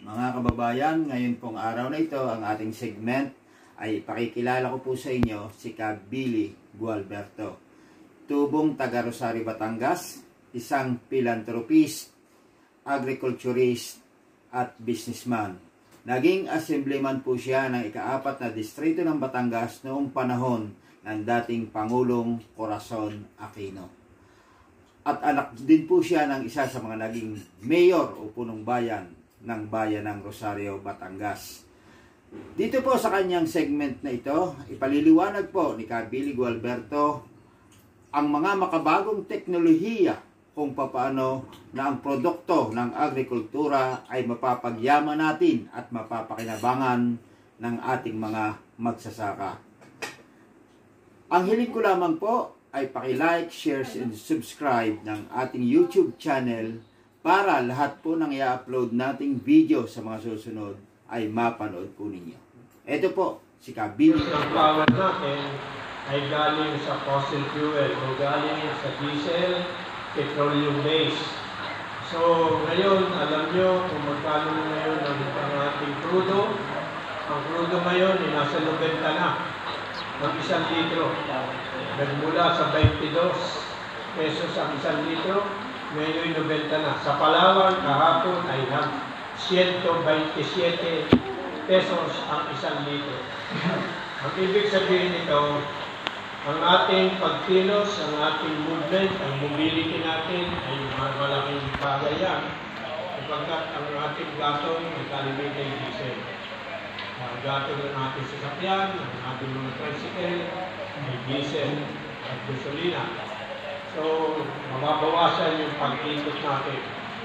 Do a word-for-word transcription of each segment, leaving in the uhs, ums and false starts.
Mga kababayan, ngayon pong araw na ito, ang ating segment ay pakikilala ko po sa inyo si Billy GUALBERTO. Tubong taga Rosario, Batangas, isang philanthropist, agriculturist at businessman. Naging assemblyman po siya ng ikaapat na distrito ng Batangas noong panahon ng dating Pangulong Corazon Aquino. At anak din po siya ng isa sa mga naging mayor o punong bayan ng bayan ng Rosario, Batangas. Dito po sa kanyang segment na ito, ipaliliwanag po ni Billy GUALBERTO ang mga makabagong teknolohiya kung paano na ang produkto ng agrikultura ay mapapagyaman natin at mapapakinabangan ng ating mga magsasaka. Ang hiling ko lamang po ay paki-like, share, and subscribe ng ating YouTube channel para lahat po ng i-upload nating video sa mga susunod ay mapanood po ninyo. Ito po, si Billy. Ang power natin ay galing sa fossil fuel o galing sa diesel, petroleum base. So, ngayon, alam nyo kung magkano ngayon ang, ang ating crudo. Ang crudo ngayon ay nasa ninety na ng isang litro. Nagmula sa twenty-two pesos ang isang litro, ngayon ninety na. Sa Palawan, kahapon ay nag one twenty-seven pesos ang isang litro. Ang ibig sabihin nito, ang ating pagkilos, ang ating movement, ang mobility natin ay malaking bagay yan. Sapagkat ang ating gason ay kalibig ay diesel. Ang gason ng ating sasakyan, ang ating mga tricycle, ay diesel at gasolina. So, mababawasan yung pagkikot natin.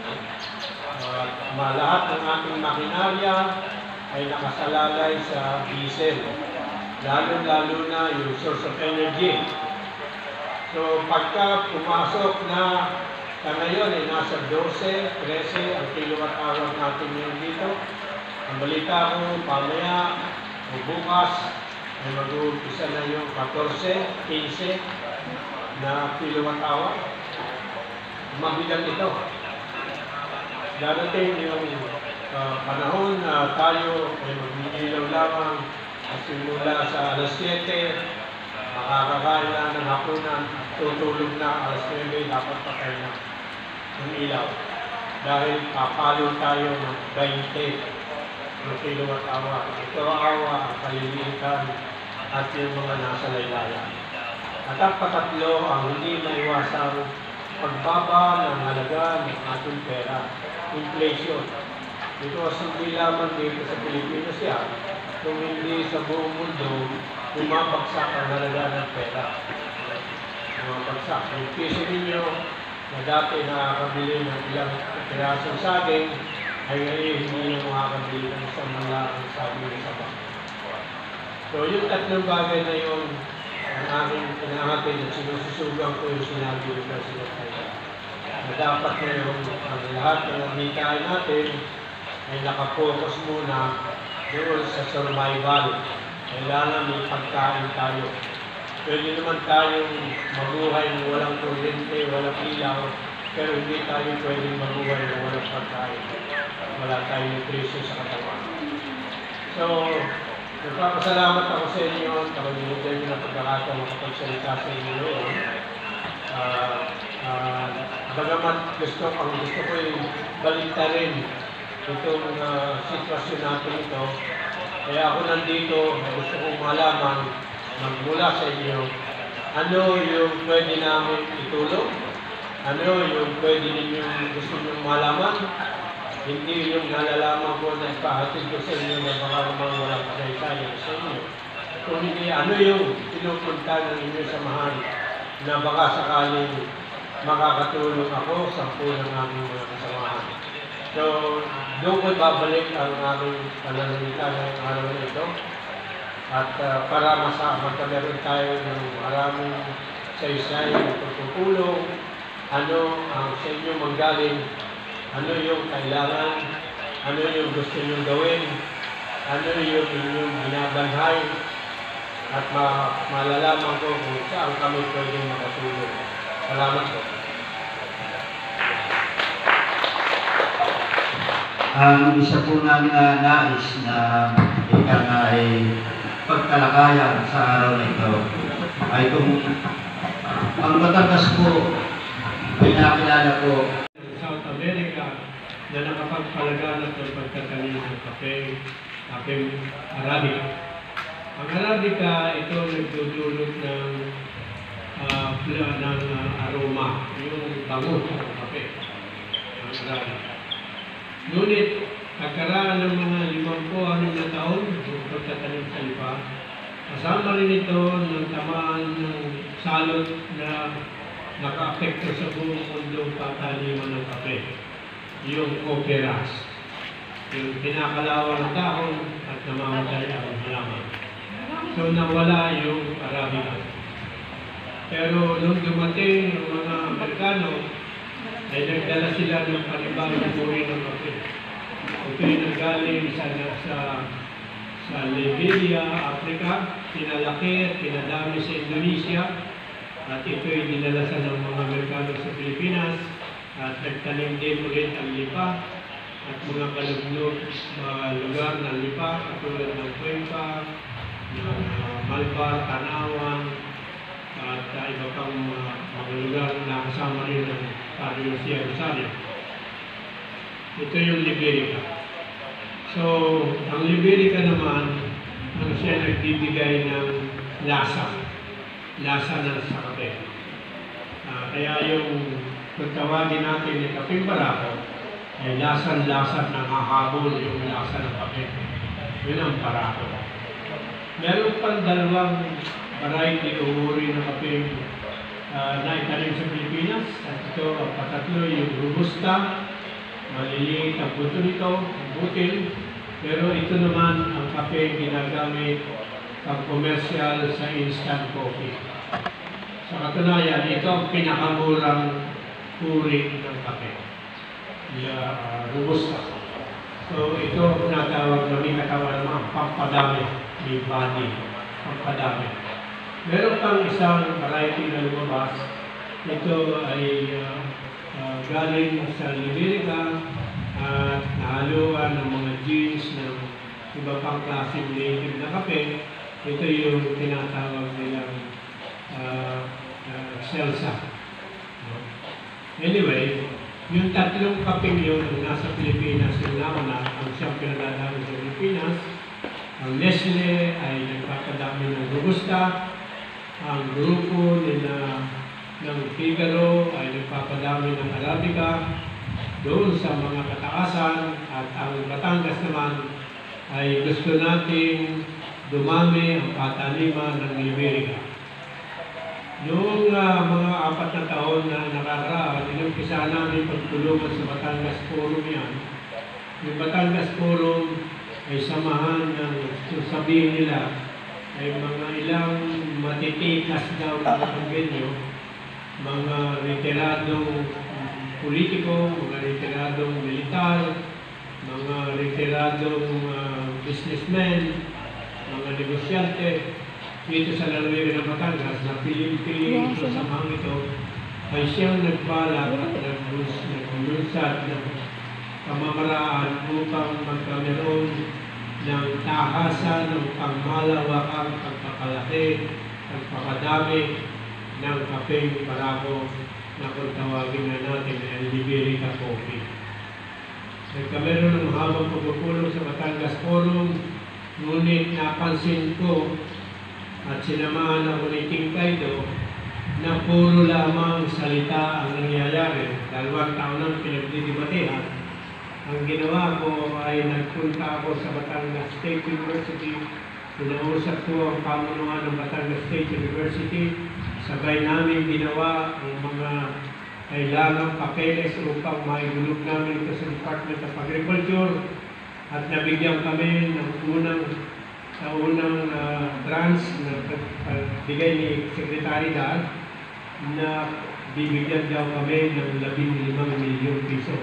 Uh, lahat ng ating makinarya ay nakasalalay sa diesel. Lalo-lalo na yung source of energy. So, pagka pumasok na sa ngayon ay nasa twelve, thirteen ang kilowatt hour natin ngayon dito. Ang balita ko, pamaya o bukas ay mag-uumpisa na yung fourteen, fifteen na kilowatt hour. Mabigat ito. Darating yung uh, panahon na tayo ay mag-ilaw lamang at simula sa alas siete, makakakain na ng hapunan, tutulog na alas nine, dapat patay na ng ilaw. Dahil papalo tayo ng twenty ng kilowatt hour. Ito awa ang kalilitan at yung mga nasa laylayan. At ang patatlo ang hindi maiwasang pagbaba ng halaga ng ating pera, inflation. Because hindi lamang dito sa Pilipinas yan, kung hindi sa buong mundo, bumabagsak ang halaga ng pera. Bumabagsak. Yung piso ninyo na dati nakakabili ng ilang pirasong saging, ay ngayon hindi nyo makakabili ng isang malaking saging sa bangko. So yung tatlong bagay na yun, ang aking pinahatin at sinususugang ko yung sinabi ng President Tayo. Na dapat ngayon, ang lahat ng nagmikain natin ay nakapokus muna doon sa survival. Kailangan may pagkain tayo. Pwede naman tayong mabuhay na walang kuryente, walang ilaw, pero hindi tayo pwedeng mabuhay na walang pagkain. Wala tayong nutrition sa katawan. So, nagpapasalamat ako sa inyo at ako binigyan nyo ng pagkakataon makapagsalita sa inyo ngayon. Uh, uh, bagamat gusto, ang gusto ko yung balita rin itong uh, sitwasyon natin ito. Kaya ako nandito, gusto kong malaman magmula sa inyo ano yung pwede namin itulong, ano yung pwede ninyong gusto nyong malaman. Hindi yung nalalaman ko na ipahatid ko sa inyo na baka naman walang kasaysayan sa inyo. Kung hindi, ano yung pinupunta ng inyong samahan na baka sakaling makakatulong ako sa ng aming mga kasamahan. So, doon ko babalik ang aming pananalita ng araw na ito. At uh, para masama magkameron tayo ng maraming saysay na pagpupulong, ano ang sa inyo manggaling, ano yung kailangan, ano yung gusto nyo gawin, ano yung inyong binabanhay, at ma malalaman ko kung saan kami pwedeng makatulong. Salamat po. Ang isa po namin na nais na ika nga ay pagtalakayan sa araw na ito ay kung ang Batangas po ay nakilala po South America na nakapagpalaganap ng pagtatanim ng kape, kape Arabica. Ang Arabica, ito nagdudulot ng, uh, ng uh, aroma, yung bango ng kape, ang Arabica. Ngunit, pagkaraan ng mga limampu anim na taon, yung pagtatanim sa lipa, kasama rin ito ng tamaan ng salot na naka-apekto sa buong mundong pataniman ng kape, yung operas, yung pinakalawang ng dahon at namamatay ang halaman. So nawala yung Arabica. Pero nung dumating ang mga Amerikano, ay nagdala sila ng panibagong uri ng kape. Ito'y nanggaling sa, sa, sa Liberia, Africa, pinalaki at pinadami sa Indonesia, at ito'y dinalasan ng mga Amerikano sa Pilipinas, at nagtanim din ulit ang lipa at mga kalugnot mga lugar ng lipa, katulad ng Cuenca, ng uh, Malbar, Tanawan, at uh, iba pang uh, mga lugar na kasama rin ng Rosario. Ito yung Liberica. So, ang Liberica naman, ang siya nagbibigay ng lasa. Lasa ng sa kape. Uh, kaya yung kung tawagin natin ni kapeng barako, ay lasan-lasan na hahabol yung lasa ng kape. Yun ang barako. Meron pang dalawang variety o uri ng kape uh, na itanim sa Pilipinas. At ito, ang patatlo, yung robusta, maliliit ang buto nito, ang butil. Pero ito naman ang kape ginagamit pang komersyal sa instant coffee. Sa katunayan, ito ang pinakamurang uri ng kape. Uh, robusta. So ito natawag na may katawan ng pampadami, may body, pampadami. Meron pang isang variety na lumabas. Ito ay uh, uh, galing sa Liberica at uh, nahaluan ng mga genes ng iba pang klaseng native na kape. Ito yung tinatawag nilang uh, uh, Celsa. Anyway, yung tatlong kapeng yun ang nasa Pilipinas yung nauna, ang siyang pinagdadami sa Pilipinas. Ang Nestle ay nagpapadami ng Robusta. Ang grupo nila ng Figaro ay nagpapadami ng Arabica doon sa mga kataasan. At ang Batangas naman ay gusto nating dumami ang pataniman ng Liberica. Noong uh, mga apat na taon na nakakaraan, inumpisa namin pagtulungan sa Batangas Forum yan. Yung Batangas Forum ay samahan ng sabihin nila ay mga ilang matitikas daw na konbenyo, mga retiradong politiko, mga retiradong militar, mga retiradong uh, businessmen, mga negosyante, dito sa lalawigan ng Batangas, na piling-piling ito sa mga ito, ay siyang nagbalak at naglunsad ng pamamaraan upang magkameron ng tahasan ng pangmalawakang pagpakalaki, pagpakadami ng kapeng barako na kung tawagin na natin ay Liberica Coffee. Nagkameron ng mahabang pagpupulong sa Batangas Forum, ngunit napansin ko at sinamahan ako ni King Kaido na puro lamang salita ang nangyayari. Dalawang taon nang pinagdidibatehan. Ang ginawa ko ay nagpunta ako sa Batangas State University. Pinausap ko ang pamunuan ng Batangas State University. Sabay namin ginawa ang mga kailangang papeles upang maigulog namin ito sa Department of Agriculture. At nabigyan kami ng unang sa unang uh, grants na bigay ni Secretary Dad na bibigyan daw kami ng labing limang milyong piso.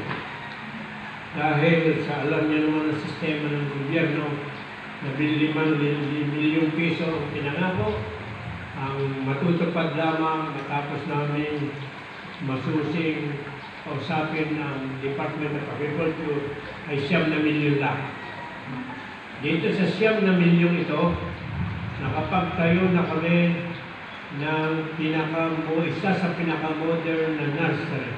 Dahil sa alam niya naman ang sistema ng gobyerno na limang milyong piso ang pinangako, ang matutupad lamang matapos namin masusing kausapin ng Department of Agriculture ay siyam na milyon lang. Dito sa siyam na milyon ito, nakapagtayo na kami ng pinaka, isa sa pinaka-modern na nursery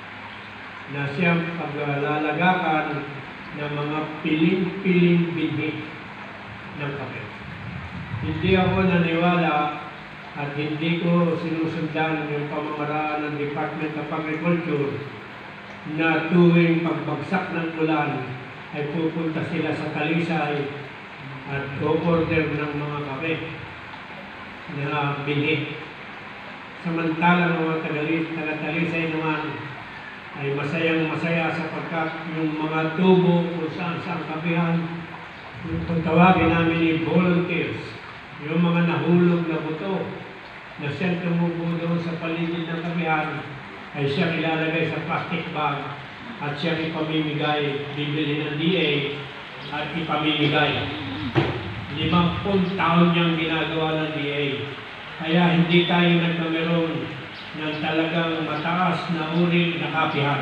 na siyang paglalagakan ng mga piling-piling binhi ng kape. Hindi ako naniwala at hindi ko sinusundan yung pamamaraan ng Department of Agriculture na tuwing pagbagsak ng ulan ay pupunta sila sa talisay at o-order ng mga kape na binhi. Samantalang mga taga-talisay naman ay masayang masaya sapagkat yung mga tubo kung saan saan kapihan, kung tawagin namin ni volunteers, yung mga nahulog na buto na siyang tumubo doon sa paligid ng kapihan ay siyang ilalagay sa plastic bag at siyang ipamimigay, bibili ng D A at ipamimigay. Limampung taon niyang ginagawa ng D A. Kaya hindi tayo nagkameron ng talagang mataas na uri na kapihan.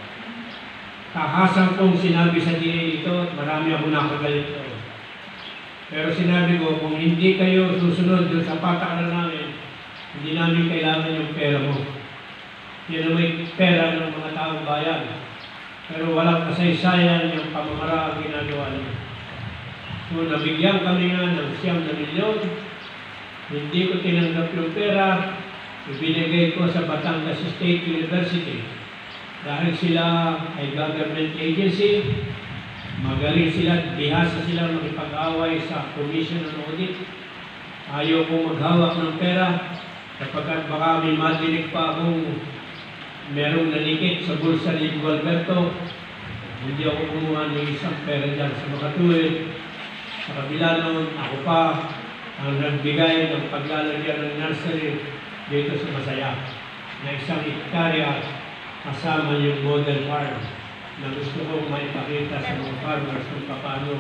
Kahasan kong sinabi sa D A ito at marami ako nakagalit doon. Pero sinabi ko, kung hindi kayo susunod doon sa patakaran namin, hindi namin kailangan yung pera mo. Yan ang may pera ng mga taong bayan. Pero walang kasaysayan yung pamamaraan ginagawa niyo. So, nabigyan kami nga ng siyam na milyon. Hindi ko tinanggap yung pera. Ibinigay ko sa Batangas State University. Dahil sila ay government agency, magaling sila, bihasa sila makipag-away sa Commission on Audit. Ayaw kong maghawak ng pera kapag baka may madinig pa akong merong nalikit sa bulsa ni GUALBERTO. Hindi ako kumuha ng isang pera dyan sa makatuwid. Sa kabila noon, ako pa ang nagbigay ng paglalagyan ng nursery dito sa Masaya na isang hektarya kasama yung model farm na gusto kong maipakita sa mga farmers kung paano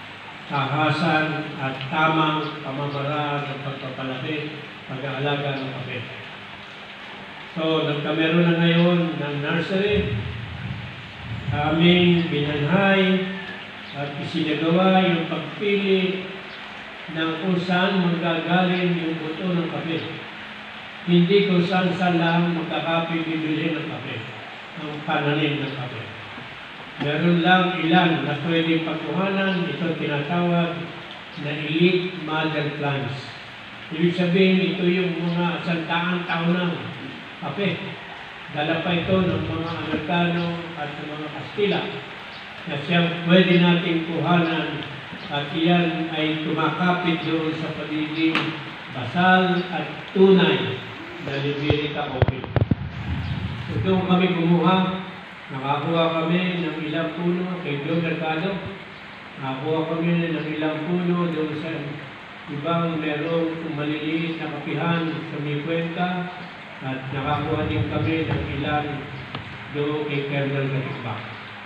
kahasan at tamang pamamaraan ng pagpapalaki, pag-aalaga ng kape. So, nagkameron na ngayon ng nursery, aming binanhay at isinagawa yung pagpili ng kung saan magagaling yung buto ng kape. Hindi kung saan saan lang magkakape bibili ng kape, ang pananim ng kape. Meron lang ilan na pwedeng pagkuhanan, ito tinatawag na elite mother plants. Ibig sabihin, ito yung mga sandaang taon ng kape. Dala pa ito ng mga Amerikano at ng mga Kastila na siyang pwede nating kuhanan at iyan ay tumakapit doon sa pagiging basal at tunay na Liberica Coffee. So, doon kami kumuha. Nakakuha kami ng ilang puno kay Joe Mercado. Nakakuha kami ng ilang puno doon sa ibang merong maliliit na kapihan sa Mikwenta. At nakakuha din kami ng ilan doon kay Colonel Gatikbak.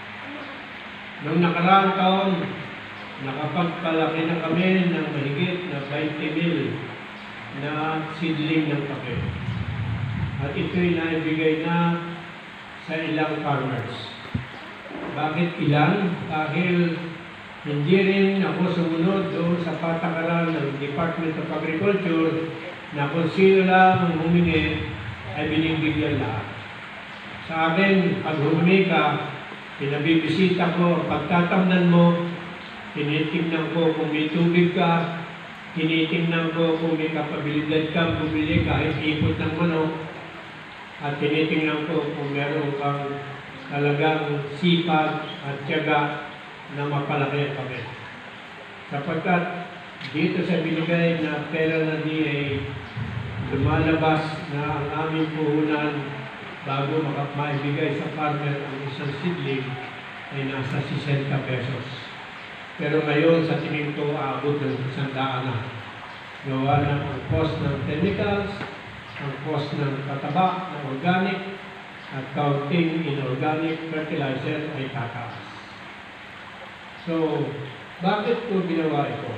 Noong nakaraang taon, nakapagpalaki na kami ng mahigit na twenty mil na seedling ng kape. At ito'y naibigay na sa ilang farmers. Bakit ilan? Dahil hindi rin ako sumunod doon sa patakaran ng Department of Agriculture na kung sino lang ang humingi ay binibigyan lahat. Sa akin, pag humingi ka, pinabibisita ko, pagtatamnan mo, tinitingnan ko kung may tubig ka, tinitingnan ko kung may kapabilidad ka, bumili kahit ipot ng manok, at tinitingnan ko kung meron kang talagang sipag at tiyaga na mapalaki kami. Sapagkat dito sa binigay na pera na D A, lumalabas na ang aming puhunan bago maibigay sa farmer ang isang seedling ay nasa sixty pesos. Pero ngayon sa tingin ko aabot ng isang daan na. Gawa na ang cost ng chemicals, ang cost ng pataba, ng organic, at counting inorganic fertilizer ay tataas. So, bakit ko ginawa ito?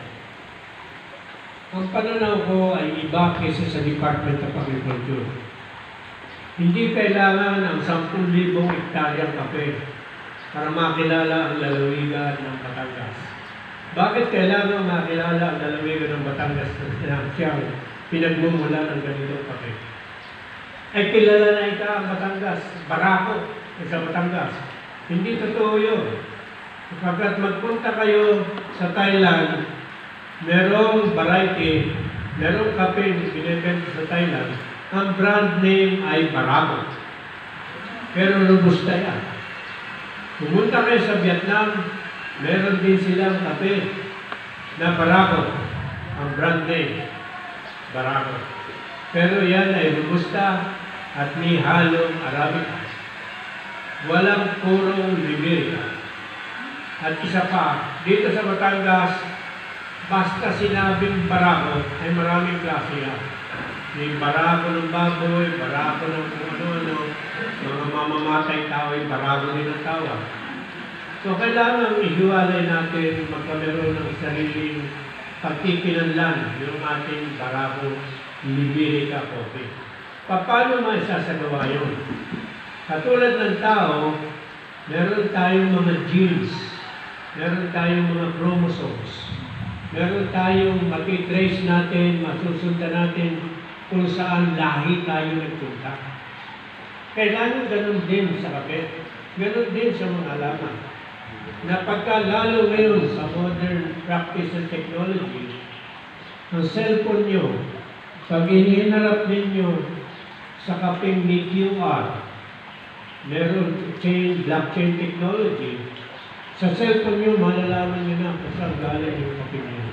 Ang pananaw ko ay iba kaysa sa Department of Agriculture. Hindi kailangan ang sampung libong hektaryang kape para makilala ang lalawigan ng Batangas. Bakit kailangan makilala ang lalawigan ng Batangas na siyang pinagmumula ng ganitong kape? Ay kilala na ika ang Batangas, Barako sa Batangas. Hindi totoo yun. Kapag magpunta kayo sa Thailand, merong variety, merong kape na binibenta sa Thailand, ang brand name ay Barako. Pero robusta yan. Pumunta kayo sa Vietnam, meron din silang kape na Barako. Ang brand name, Barako. Pero yan ay robusta at may halong Arabica. Walang purong Liberica. At isa pa, dito sa Batangas, basta sinabing Barako, ay maraming klase yan. May Barako ng baboy, Barako ng kung ano-ano, mga mamamatay tao ay Barako din ang tawag. So kailangan ihiwalay natin magkameron ng sariling pagkikinanlan yung ating Barako Liberica coffee. Paano maisasagawa yun? Katulad ng tao, meron tayong mga genes, meron tayong mga chromosomes, meron tayong matitrace natin, masusundan natin kung saan lahi tayo nagpunta. Kailangan ganun din sa kape, ganun din sa mga halaman. Na pagkalalo ngayon sa modern practice and technology, ang cellphone nyo, pag inihinarap ninyo sa kapeng may Q R, meron chain, blockchain technology, sa cellphone nyo, malalaman nyo na kung saan galing yung kapeng nyo.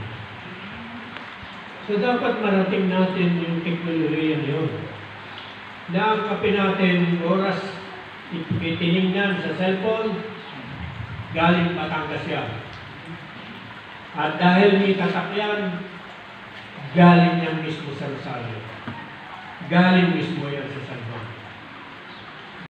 So dapat marating natin yung teknolohiya yun. Na ang kape natin, oras itinignan sa cellphone, galing Batangas yan. At dahil may tatakyan, galing yan mismo sa Rosario. Galing mismo yan